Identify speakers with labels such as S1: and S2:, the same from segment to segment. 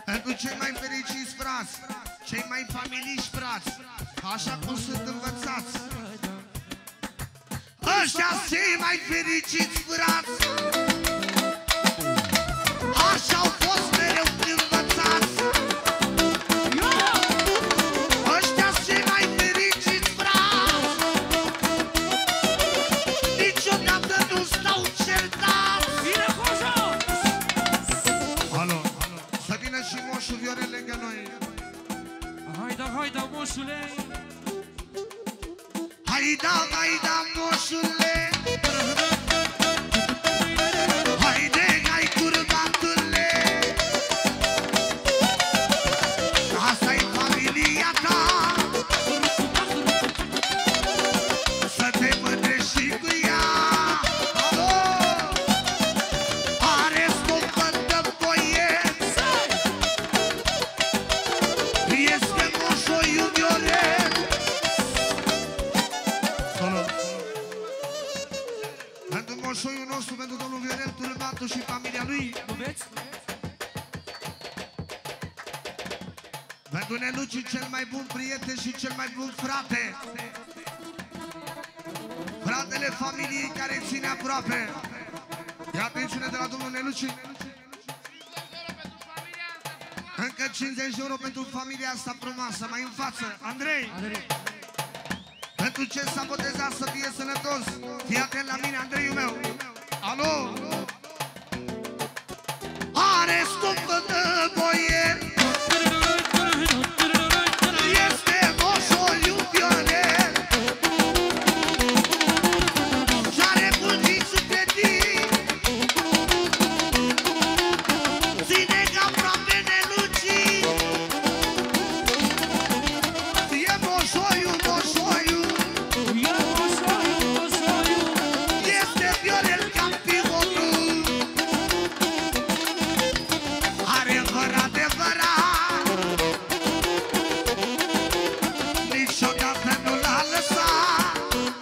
S1: Pentru cei mai fericiți frați, cei mai familiști frați, așa cum sunt învățați. Ăștia-s cei mai fericiți frați, așa au fost mereu învățați. Ăștia-s cei mai fericiți frați, niciodată nu stau certați. Alo, să vină și moșul Viorel lângă noi.
S2: Haida, moșule!
S1: Haida, moșule! Haide, hai curbatule! Asta-i familia ta, să te mândrești și cu ea. Alo! Are scumpă de boiet, este moșoiul Viorel. Pentru moșoiul nostru, pentru domnul Viorel Turbatu și familia lui.
S2: Nu vezi?
S1: Pentru Neluci, cel mai bun prieten și cel mai bun frate. Fratele familiei care ține aproape. Ia atențiune de la domnul Neluci. Încă 50 de euro pentru familia asta frumoasă. Mai în față, Andrei. Pentru ce s-a botezat să fie sănătos. Fii atent la mine, Andreiul meu. Alo? Are scumpă de boier, este moșoiul Viorel, și-are bugiți credit, ține ca aproape Neluci. E moșoiul, este Viorel campionul. Are fără adevărat, niciodată nu l-a lăsat.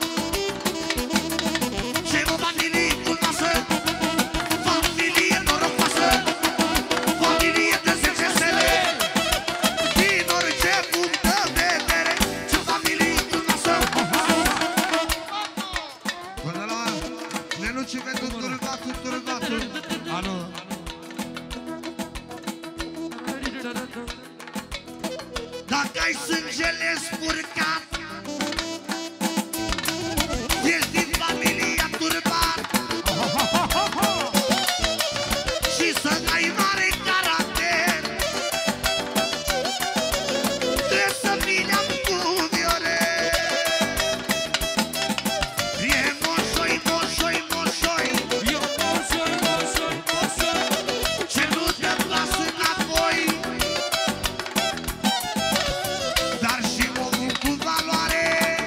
S1: Ce familie frumoasă, familie norocoasă, familie de succesele, din orice punct de vedere. Ce familie frumoasă. Până la Neluci pentru Turbatu. Alo? Dacă ai sângele spurcat, ești din familia Turbat, și să ai mare caracter, trebuie să vii cu Viorel. E moșoi, ce nu te lasă înapoi, dar și omul cu valoare.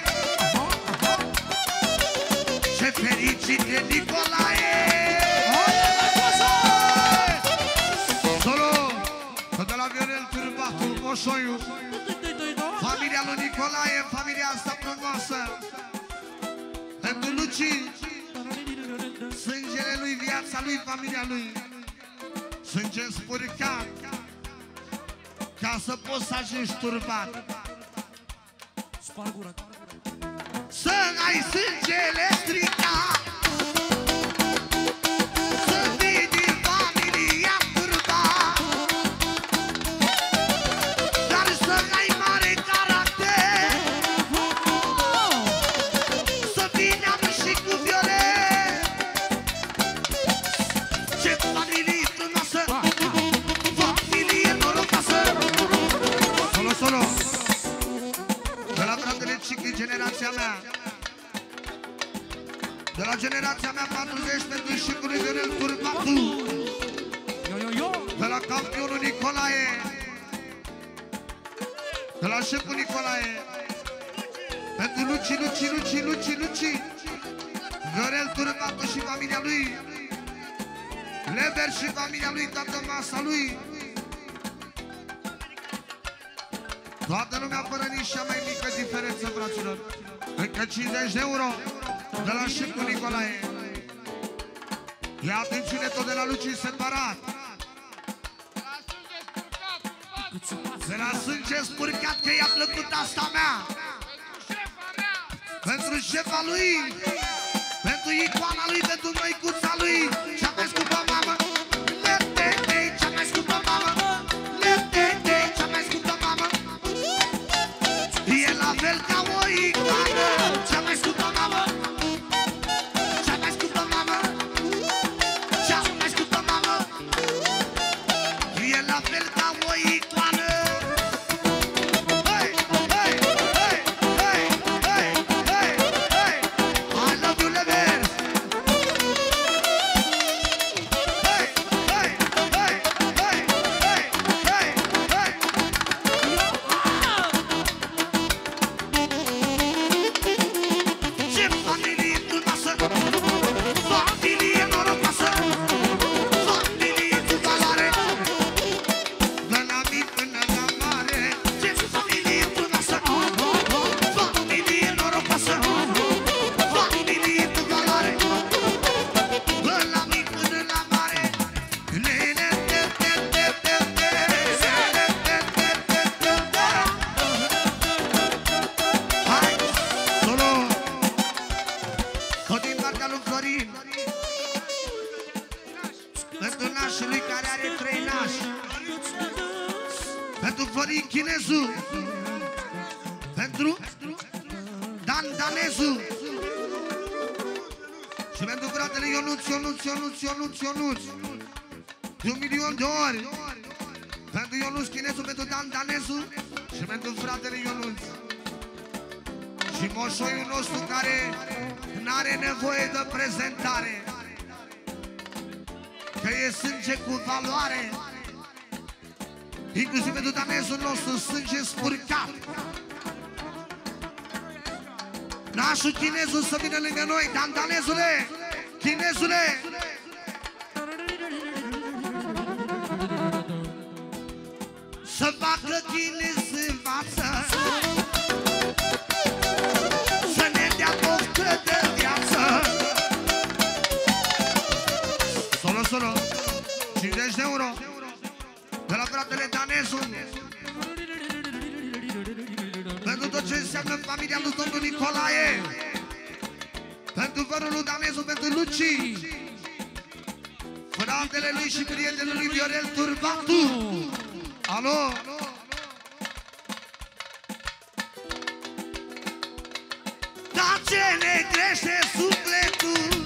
S1: Ce fericit e Nicolae! Solo! De la Viorel Turbatu, moșoiul, familia lui Nicolae, familia asta frumoasă. Pentru Luci, sângele lui, viața lui, familia lui. Sânge spurcat, ca să poți să ajungi turbat.
S2: Spar gura.
S1: Să ai sângele stricat, să fii din familia Turbat, dar să ai mare caracter, să fii neam și cu Viorel. Ce familie frumoasă, familie norocoasă. Solo! De la fratele Cichi, generația mea. De la generația mea 40 pentru șicul lui Viorel Turbatu. De la campionul Nicolae. De la șeful Nicolae. Pentru Luci. Viorel Turbatu și familia lui. Lever și familia lui, toată masa lui. Toată lumea fără nici cea mai mică diferență, fraților. Încă 50 de euro de la șeful Nicolae. Ia atențiune tot de la Luci separat. De la sânge spurcat că i-a plăcut asta mea. Pentru șefa lui, pentru icoana lui, pentru măicuța lui, cea mai scumpă mamă. Cea mai scumpă mamă. Cea mai scumpă mamă. E la fel ca o icoană. Cea mai scumpă mamă. Cea mai scumpă mamă. Cea mai scumpă mamă. E la fel ca o icoană. Pentru nașul lui care are 3 nași. Pentru Florin Chinezu. Pentru Dan Danezu. Și pentru fratele Ionuț. De 1.000.000 de ori. Pentru Ionuț Chinezu, pentru Dan Danezu. Și pentru fratele Ionuț. Și moșoiul nostru care n-are nevoie de prezentare, că e sânge cu valoare. Inclusiv pentru Danezul nostru, sânge spurcat. Nașul Chinezul să vină lângă noi. Dan Danezule, Chinezule. Să facă chinez în față, să ne dea poftă de viață. Solo, 50 de euro de la fratele Danezu. Pentru tot ce înseamnă familia lui domnul Nicolae. Pentru vărul lui Danezu, pentru Luci, fratele lui și prietenul lui Viorel Turbatu. Alo? Dar ce ne crește sufletul,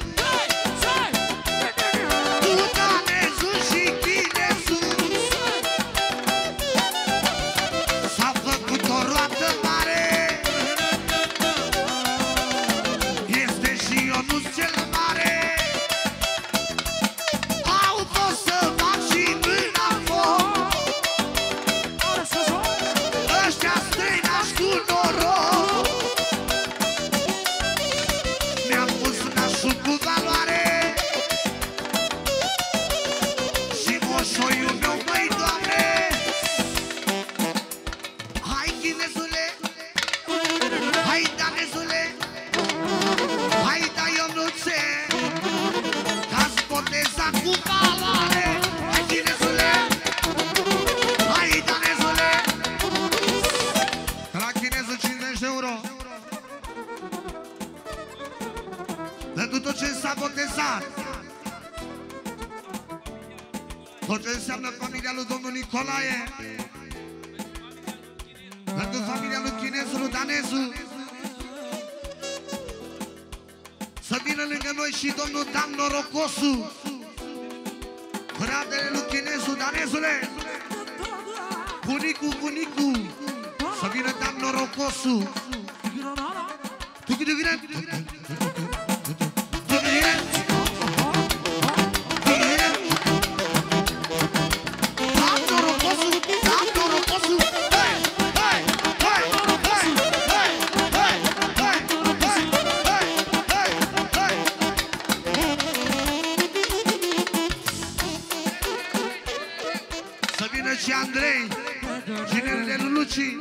S1: tot ce înseamnă familia lui domnul Nicolae. Pentru familia lui Chinezu, lui Danezu. Să vină lângă noi și domnul Dan Norocosu, fratele lui Chinezu, Danezule. Bunicu, să vină Dan Norocosu. Și Andrei, ginerele lui Luci.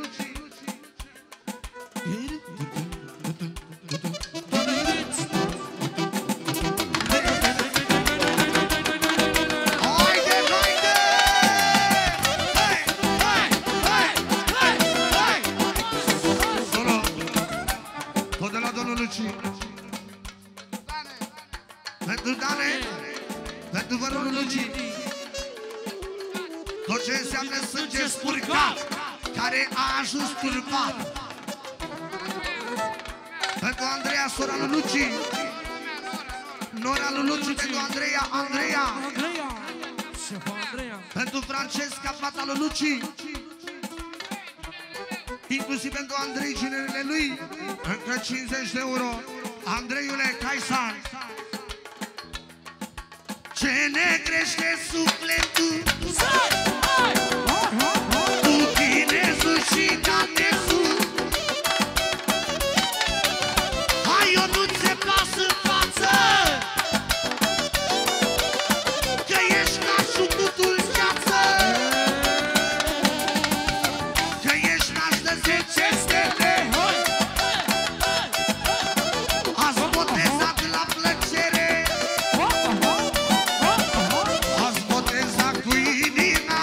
S1: Haide! tot ce înseamnă sânge spurcat, care a ajuns turbat. Pentru Andreea, sora lui Luci, nora lui Luci, pentru Andreea, Andreea, pentru Francesca, fata lui Luci, inclusiv pentru Andrei, ginerele lui, încă 50 de euro. Andreiule Caisar, ce ne crește sufletul, cu chinezul și danezul. Hai, eu nu ți-e pas în față, că ești nașul tutul ceață, că ești naș de 10 stele. Azi botezat la plăcere, azi botezat cu inima,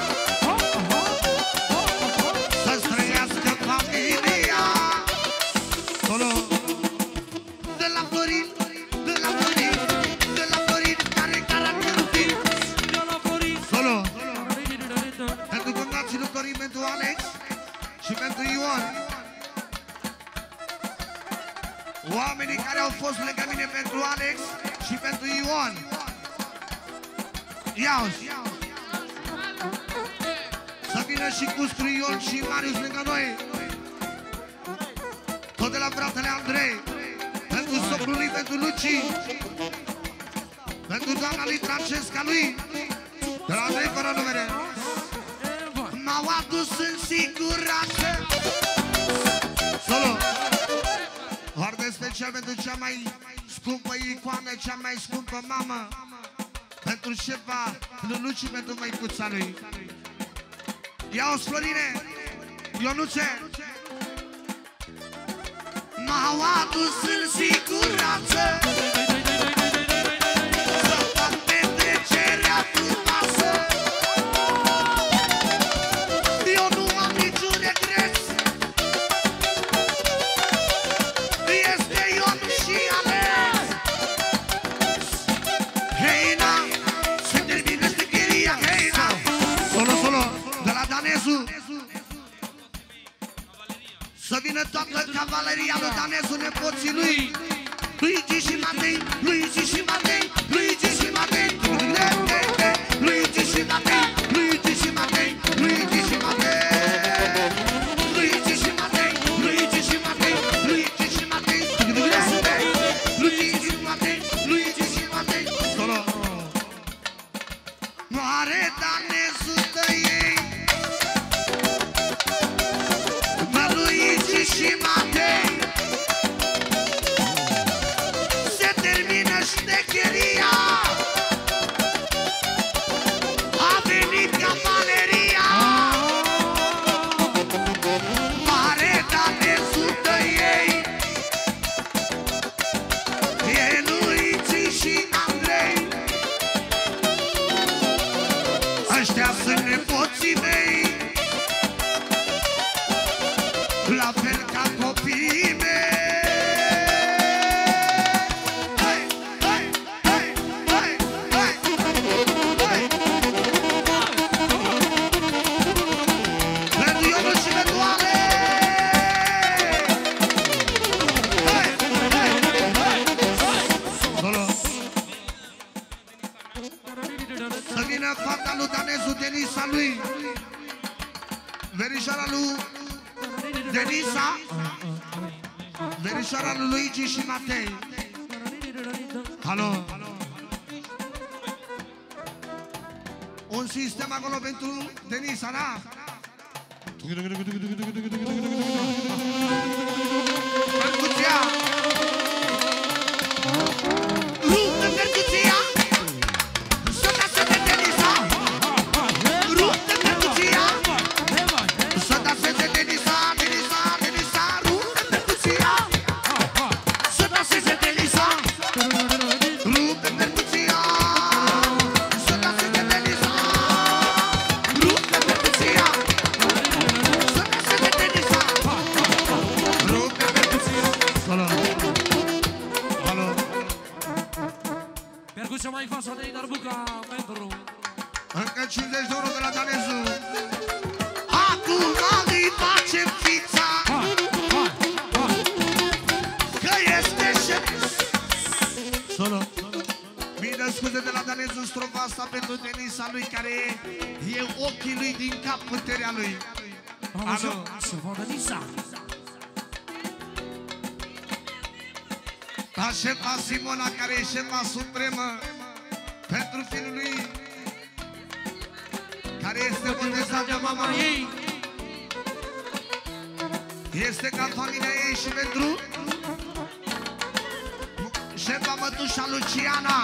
S1: să-ți trăiască familia. Solo de la Florin, de la Florin, de la Florin, care caracterul fi. Solo pentru domnații lui Corin, pentru Alex și pentru Ion, oamenii care au fost lângă mine, pentru Alex și pentru Ion. Ia-uzi să vină și Custru, Ion și Marius lângă noi. Tot de la fratele Andrei, pentru socrul lui, pentru Luci, pentru doamna lui Francesca lui, de la Andrei fără numere. M-au adus în siguranță. Solo foarte special pentru cea mai scumpă icoană, cea mai scumpă mamă, pentru șefa lui Luci, pentru măicuța lui. Ia-o-ți, Florine, Ionuțe. M-au adus în siguranță, să fac petrecerea frumoasă. Eu nu am niciun regret, este Ion și Alex. Heina, se termină ștecheria, heina. Solo, solo, de la Danezu, să vină toată cavaleria lui Danezu, nepoții lui Luigi și Matei, Luigi și Matei, Luigi și Matei, Luigi și Matei, Luigi și Matei, Luigi și Matei, Luigi și Matei, Luigi și Matei, Luigi și Matei, Luigi și Matei, Luigi și Matei. Solo moare Danezu de ei, Luigi și Matei, se termină ștecheria, a venit cavaleria. Mare Danezu de ei, e Luigi și Andrei, ăștia sunt nepoții mei, la fel ca copiii mei. Hai, hai, hai, hai, hai, hai. Pentru Ionul și pentru Ale. Hai, hai, hai, hai. Solo să vină fata lui Danezu, Denisa lui, verișoara lui Denisa, verișoara lui Luigi și Matei. Alo. Un sistem acolo pentru Denisa, da? Percuția. Ruptă percuția. Să danseze Denisa. Ruptă percuția. Să danseze Denisa. Hold on. Danezu strofa asta pentru Denisa lui, care e ochii lui din cap, puterea lui. Alo.
S2: Să vadă Nisa.
S1: La șefa Simona, care e șefa supremă pentru fiul lui, care este botezat de mama ei. Este ca familia ei și pentru șefa mătușa Luciana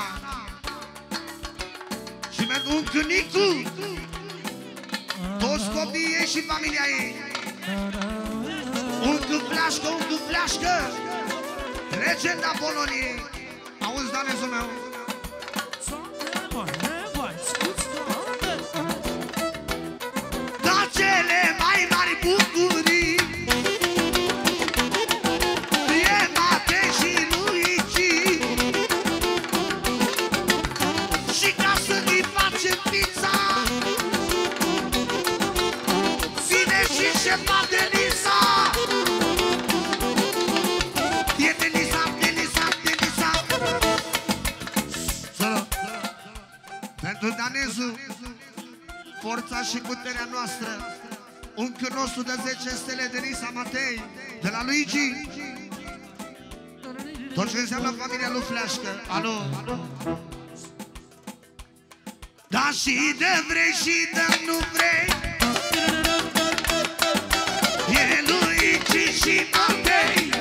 S1: și pentru unchiul Nicu, toți copiii ei și familia ei. Unchiul Flașcă, unchiul Flașcă, legenda Poloniei. Auzi, Danezul meu? Da, cele mai mari bucurii e Mate și Luigi, și ca să-i facem pizza vine și șefa Denisa. E Denisa, Denisa, Denisa. Pentru Danezu, forța și puterea noastră, unchiul nostru de 10 stele, Denisa Matei, de la Luigi, tot ce înseamnă familia lui Flașcă. Alo. Da, și de vrei și de nu vrei, e Luigi și Matei.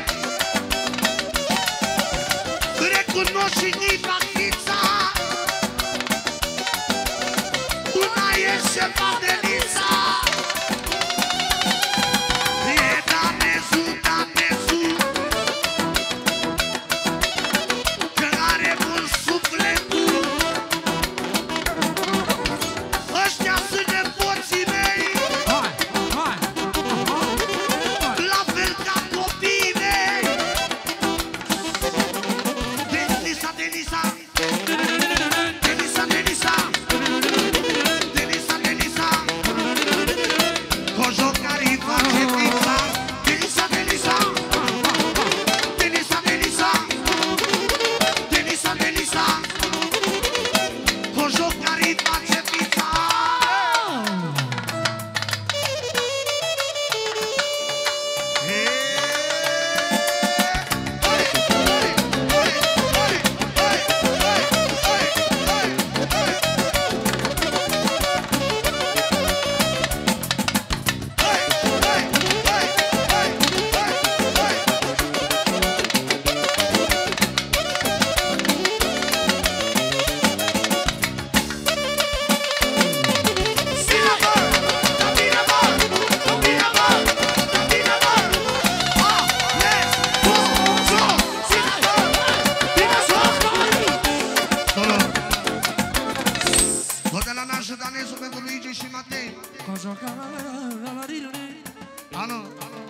S1: Recunosc și ni fac pizza, una e șefa Denisa. E Danezu, Danezu, că are bun sufletul. Ăștia sunt nepoții mei, la fel ca copiii mei. Denisa, Denisa, Denisa, Denisa, Denisa, Denisa, Cojocarii face pizza. Denisa, Denisa, Denisa, Denisa, Denisa, Denisa, Cojocarii face pizza. Danezu pentru Luigi și Matei. Alo.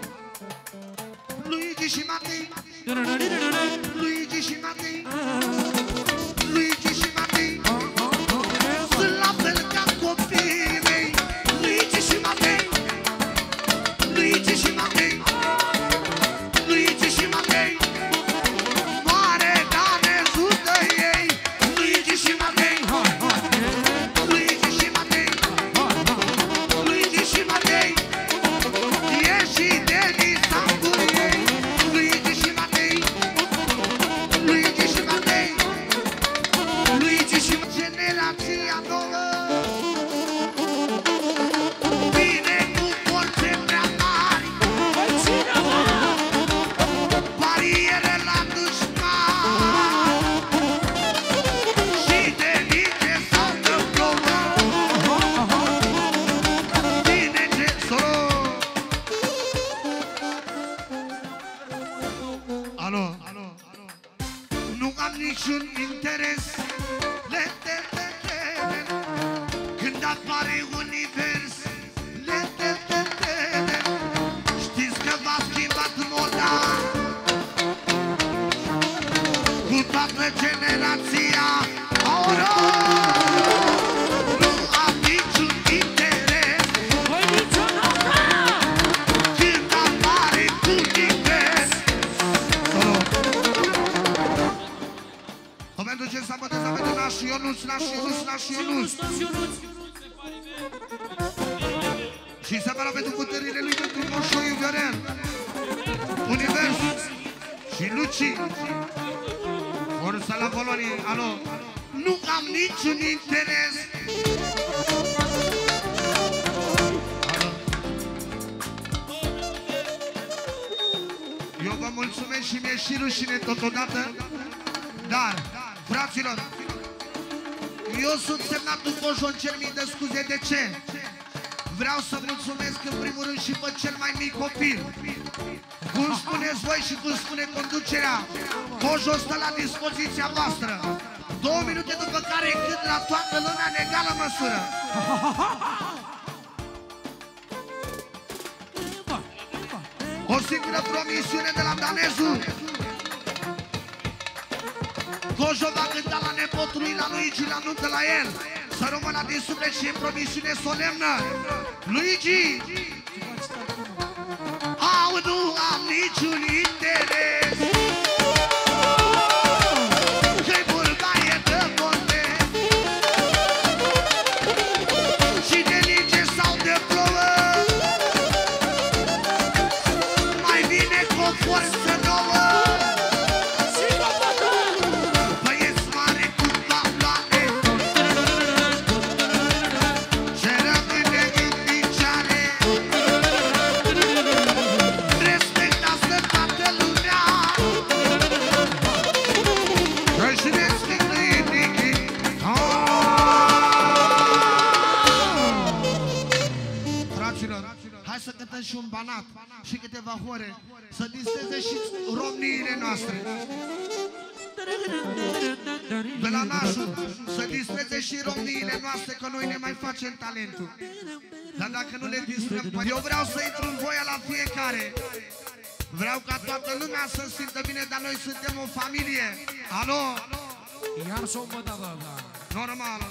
S1: Luigi și Matei. Luigi și Matei. Luigi și Matei. Sunt la fel ca copiii mei. Luigi și Matei. Luigi și Matei. Luigi și Matei. Mare Danezu de ei. Luigi și Matei. Luigi și Matei. Luigi și Matei. E și Denisa cu ei. Luigi și Matei. Luigi și Matei. Luigi și generația nouă vine cu forțe prea mari, bariere la dușman și de nici sau de plouă. Vine ce solo. Alo. Nu am niciun interes când apare univers. Știți că v-a schimbat moda cu toată generația. Nu am niciun interes când apare univers. Pentru ce s-a bătezat pentru nașul Ionuț, nașii Ionuț. Și separat pentru puterile lui, pentru Moșoiu Viorel, Univers și Luci. Forța la Polonie, alo. Nu am niciun interes. Eu vă mulțumesc și mi-e și rușine totodată. Dar, fraților, eu sunt semnatul Cojon, cer mii de scuze. De ce? Vreau să mulțumesc în primul rând și pe cel mai mic copil. Cum spuneți voi și cum spune conducerea, Cojo stă la dispoziția voastră. 2 minute după care cât la toată lumea în egală măsură. O singură promisiune de la Danezu. Cojo va cânta la nepotul lui, la Luigi, la nuntă la el. Să rămână din suflet și în promisiune solemnă. Luigi! Au, nu am niciun interes. Că-i bărbaie de monte și de linge sau de plouă. Mai bine cu o forță nouă. Și un banat și câteva hore să distreze și romniile noastre. De la nașul să distreze și romniile noastre, că noi ne mai facem talentul. Dar dacă nu le distrăm, eu vreau să intru în voia la fiecare. Vreau ca toată lumea să simtă bine, dar noi suntem o familie. Alo?
S2: Iar s-o mă da.
S1: Normal.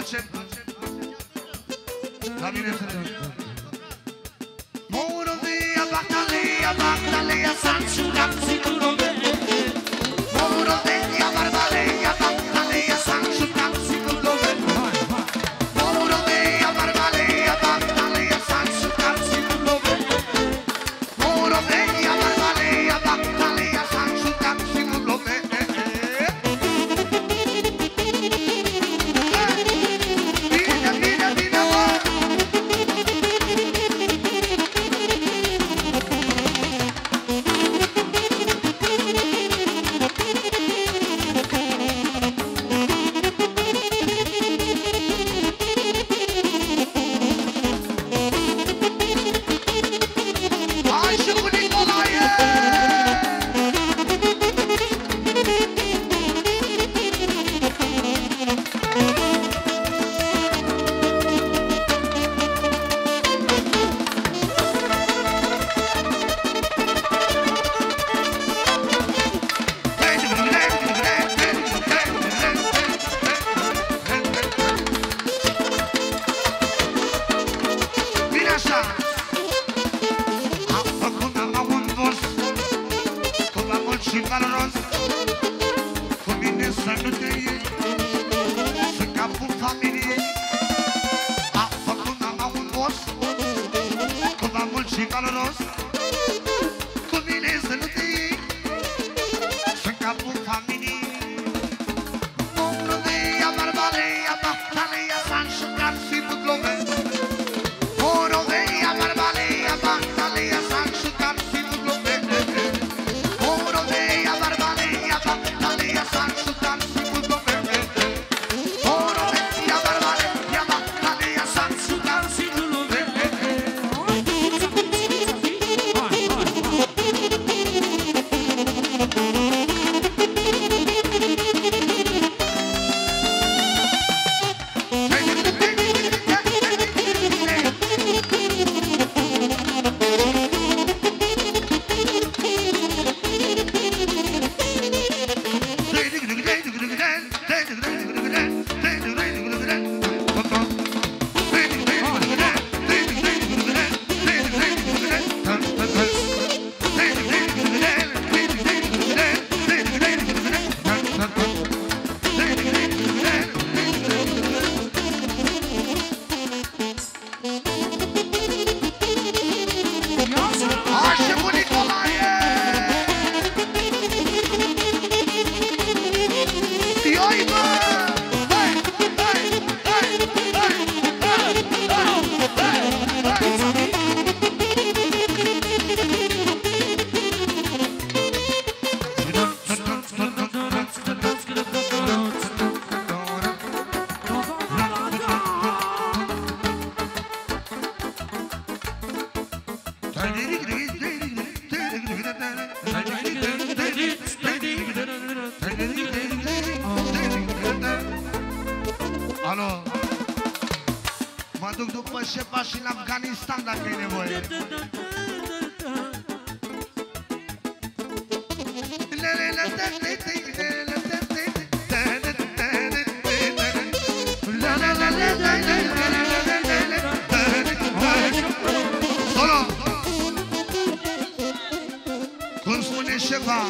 S1: Facem. La mine să ne Morovia, Bacalea, Bacalea, Sansu, Dansi, Turove. Morovia, Barbalea, Bacalea, Sansu, Dansi, Turove. Morovia, Barbalea, Bacalea, Sansu, Dansi, Turove. Morovia, Barbalea, Bacalea, Sansu, Dansi, Turove. Bine, bine, bine, mă! Hai și cu Nicolae! Bine așa! Am făcut mama un boss, cu mai mult și valoros. Cu mine să nu te iei, sunt capul familiei. Am făcut mama un boss, cu mai mult și valoros. Cu mine să nu te iei, sunt capul familiei. Morovia, Barbalea, Bacalea, Sansu, Dansi, Turove. Morovia, Barbalea, Bacalea, Sansu, Dansi, Turove. Morovia, Barbalea, Bacalea, Sansu, Dansi, Turove. Morovia, Barbalea, Bacalea, Sansu, Dansi, Turove. Așa cu Nicolae! Ioi, bă! Hai, hai, hai, hai, hai, hai, hai, Alo, mă duc după șefa și în Afganistan dacă e nevoie. Solo! Cum spune șefa?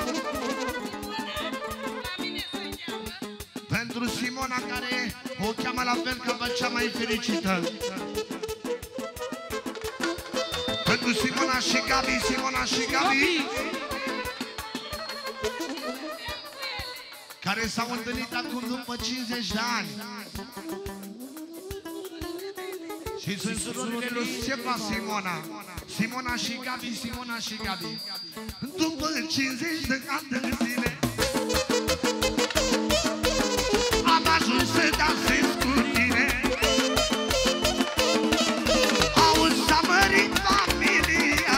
S1: Pentru Simona care o cheamă la fel ca pe cea mai fericită. Pentru Simona și Gabi, Simona și Gabi, care s-au întâlnit acum după 50 de ani. Și sunt surorile lui Șefa Simona. Simona și Gabi, Simona și Gabi. După 50 de ani de zile am ajuns să dansez cu tine. Auzi, s-a mărit familia,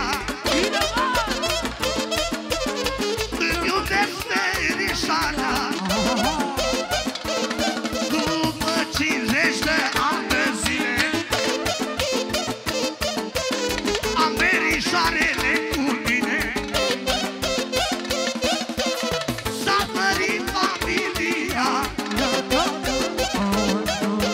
S1: îmi iubesc verișoara. După 50 de ani de zile am verișoarele cu mine. S-a mărit familia,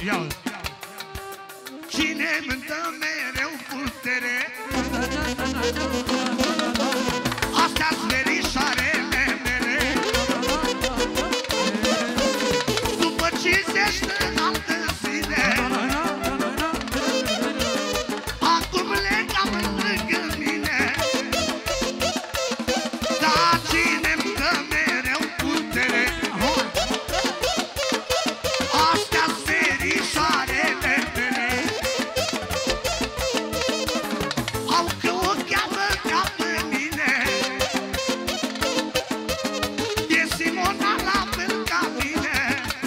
S1: Ia. Cine mântă mereu putere, astea-s verișoarele mele. După 50 de ani de zile, acum le cam lângă mine. Dar cine-mi dă mereu putere, astea-s verișoarele mele. Au că o cheamă ca pe mine, e Simona la fel ca mine.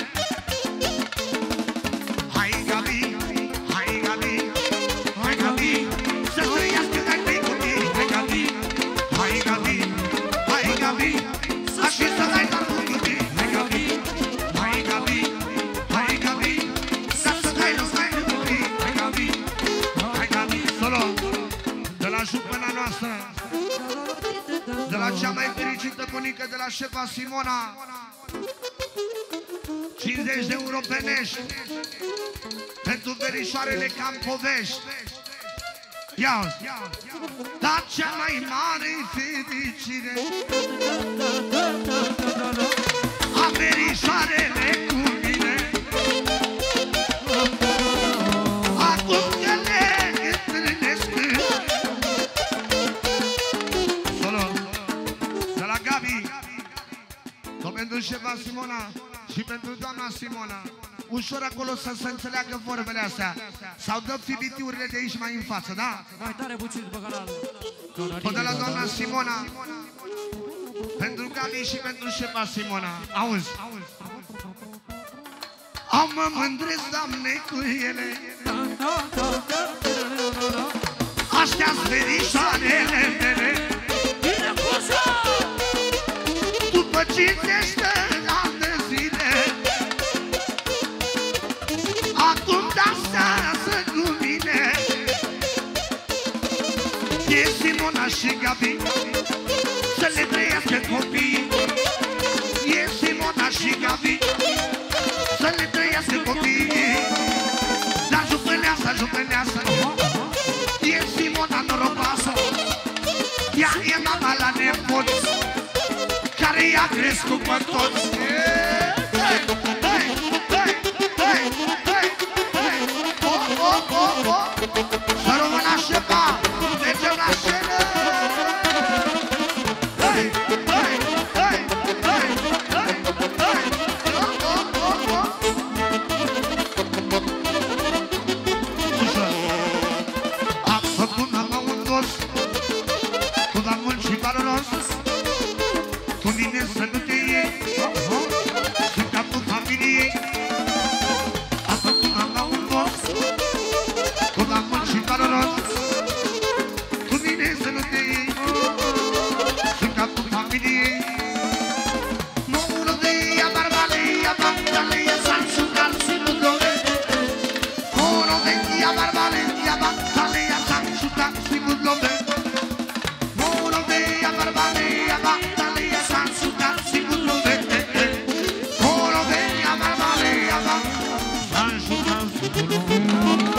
S1: Hai Gabi, hai Gabi, hai Gabi, să trăiască ai tăi copii. Hai Gabi, hai Gabi, hai Gabi, așa să dai doar cu iubiri. Hai Gabi, hai Gabi, hai Gabi, să dai doar cu iubiri. Hai Gabi, hai Gabi, solo, de la jupâna noastră, de la cea mai fericită bunică, de la șefa Simona, 50 de euro pe nești, pentru verișoarele Campovești. Ia, dar cea mai mare fericire a verișoarele cu mine. Acum că le întâlnesc, solo, de la Gabi, tot pentru șefa Simona și pentru doamna Simona. Ușor acolo să se înțeleagă vorbele astea. Sau dă fibitiurile de aici mai în față, da?
S2: Mai tare puțin după canal.
S1: Tot de la doamna Simona, pentru Gabi și pentru șefa Simona. Auzi? Am mă mândresc, Doamne, cu ele, astea-s verișoarele mele. După 50 de ani de zile, acum dansează cu mine. E Simona și Gabi, să le trăiască copiii. E Simona și Gabi, să le trăiască copiii. Dar jupâneasa, jupâneasa, e Simona norocoasă. Ea e mama la nepoți, care i-a crescut pe toți. Hei, hei, hei, hei, hei, hei. Oh, oh, oh, oh. Să rămână șefa, mergem la scenă. Hei, hei, hei, hei, hei, hei. Oh, oh, oh, oh. Am făcut mama un dos, cu am mult și valoros. Cu mine să nu te iei, sunt capul familiei. Am făcut mama un dos, cu am mult și valoros. Cu mine să nu te iei, sunt capul familiei. Măură de ea, barbale, ea, bactale, ea, sansucal, simudove. Măură de ea, barbale, ea, bactale, ea, sansucal, simudove. Măură de ea, barbale, ea, bactale, ea, sansucal, simudove. Măură de ea, barbale, ea, bactale, ea, sansucal, simudove.